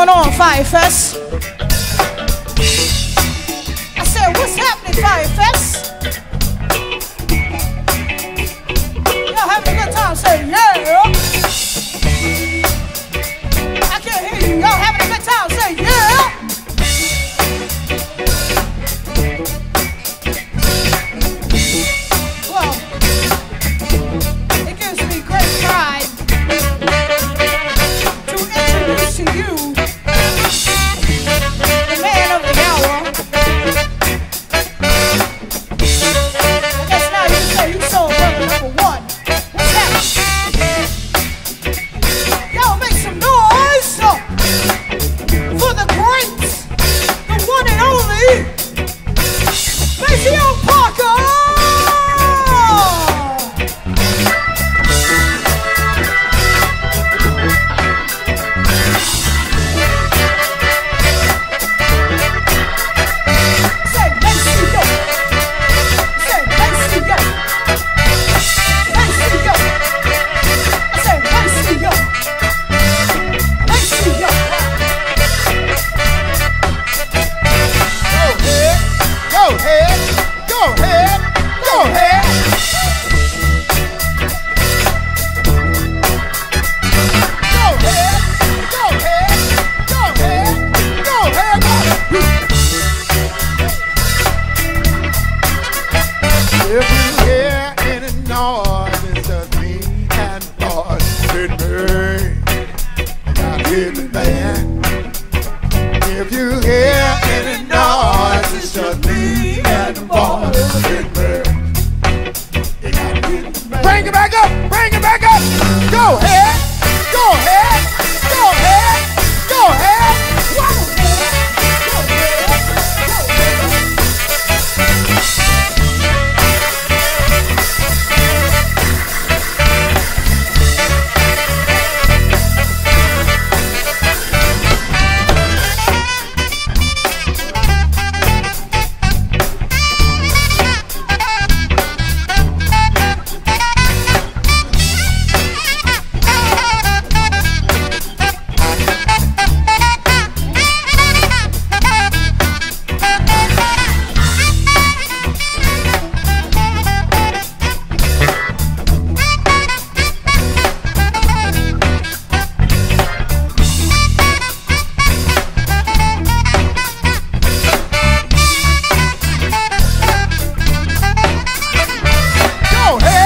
going on, Fire Fest? I said, what's happening, Fire Fest? Y'all having a good time? Say, yeah. I can't hear you. Y'all having a good time? Say, yeah. Well, it gives me great pride to introduce to you the man of the hour. I guess now you say you soul brother number one. What's happening? Y'all make some noise for the great, the one and only Maceo Parker! Go ahead.